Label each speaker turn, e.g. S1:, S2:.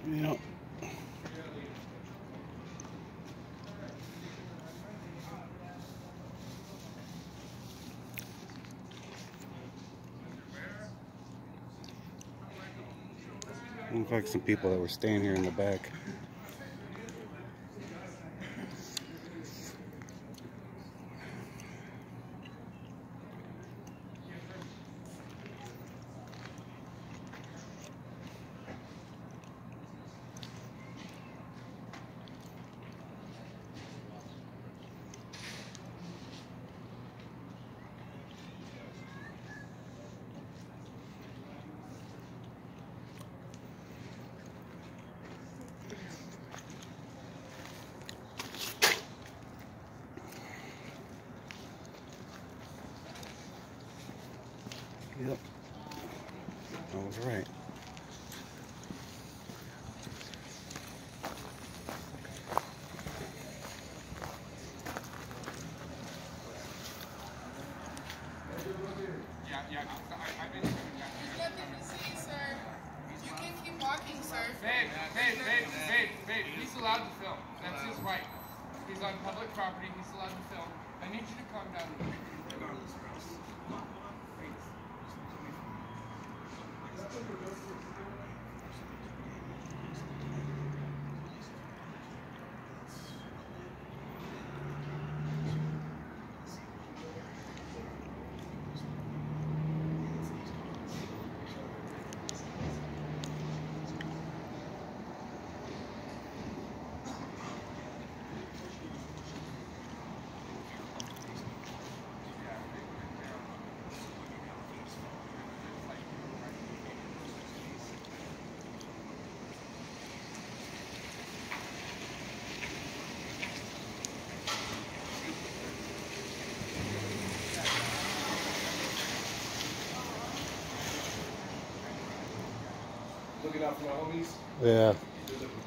S1: Yep. Looks like some people that were staying here in the back. Yep, I was right.
S2: I've been. There's nothing to see, sir. You can keep walking, sir. Babe, he's allowed to film. That's his right. He's on public property. He's allowed to film. I need you to calm down. Looking out for my homies?
S1: Yeah.